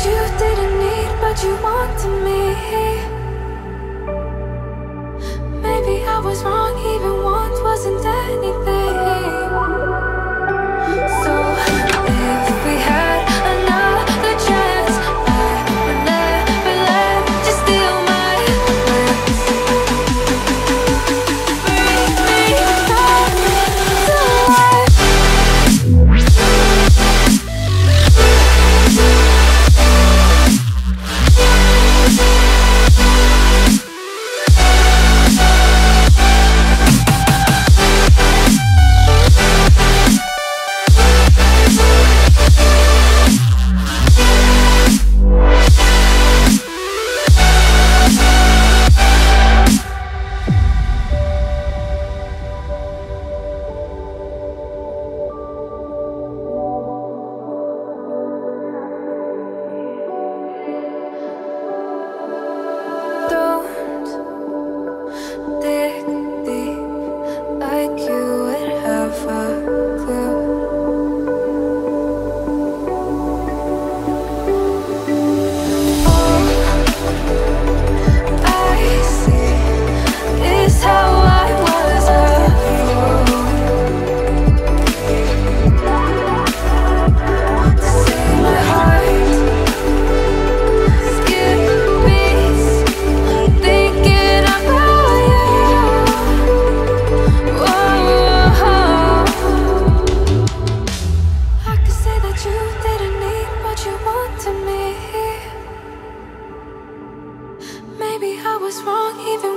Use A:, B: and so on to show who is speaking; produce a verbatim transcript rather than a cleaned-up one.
A: you didn't need, but you wanted me. Maybe I was wrong, even want wasn't anything. So if we had another chance, I would never let you steal my lips. Bring me back to life. Maybe I was wrong, even